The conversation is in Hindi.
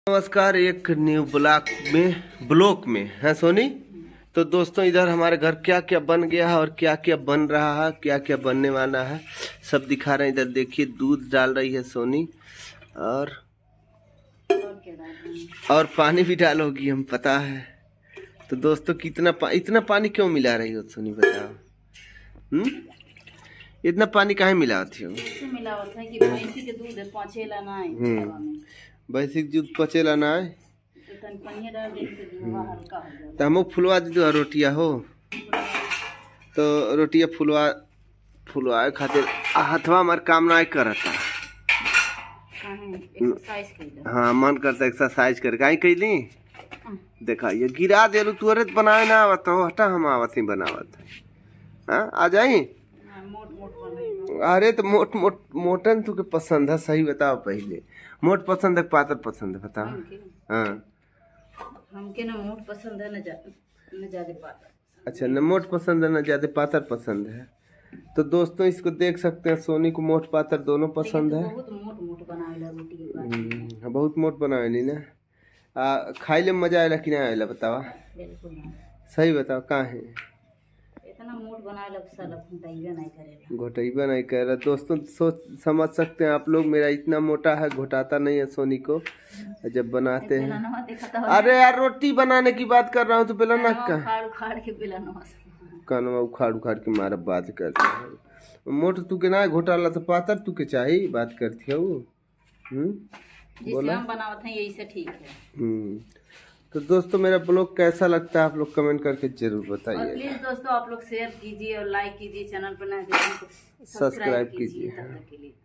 नमस्कार, एक न्यू ब्लॉक में है सोनी। तो दोस्तों, इधर हमारे घर क्या क्या बन गया है और क्या क्या बन रहा है, क्या क्या बनने वाला है, सब दिखा रहे हैं। इधर देखिए, दूध डाल रही है सोनी और पानी भी डालोगी, हम पता है। तो दोस्तों, इतना पानी क्यों मिला रही हो सोनी, बताओ। इतना पानी काहे मिलावत हो? मिलावत है कि भैंसी के दूध पचेला ना है। भैंसिक दूध पचेला ना है तो हम फुलवा दी दो रोटिया हो। तो रोटिया फुलवाए खातिर हथवा हमार काम ना करता। हाँ, मन करता एक्सरसाइज कर कहीं कैली। देखा, ये गिरा दे तुरंत बनाए ना आवत हो। हटा, हम आवत ही बनावत। हाँ, आ जाई। अरे तो मोटन तुके पसंद है, सही बताओ। पहले मोट पसंद है पातर पसंद है, बताओ। हाँ, हमके ना मोट पसंद है, न ज्यादा पातर। अच्छा, न मोट पसंद है न ज्यादा पातर पसंद है। तो दोस्तों, इसको देख सकते हैं, सोनी को मोट पातर दोनों पसंद है। बहुत मोट बनावेला रोटी। बहुत मोट बनावेली ना। खाई ले मजा आएला कि ना आएला, बतावा। सही बताओ, कहाँ है इतना मोट बनावेला साला घोटाइबा नहीं करेला। दोस्तों, सोच समझ सकते हैं आप लोग, मेरा इतना मोटा है, घोटाता नहीं है सोनी को जब बनाते हैं। अरे यार, रोटी बनाने की बात कर रहा हूँ तो बेलना का कनवा उखाड़ के मारा बात करते हैं। मोट तू के ना घोटाला तो पातर तू के चाहिए बात करती है वो। बोला हम बनावत हैं, यही से ठीक है। तो दोस्तों, मेरा ब्लॉग कैसा लगता है आप लोग कमेंट करके जरूर बताइए। प्लीज दोस्तों, आप लोग शेयर कीजिए और लाइक कीजिए, चैनल पर नए हैं तो सब्सक्राइब कीजिए।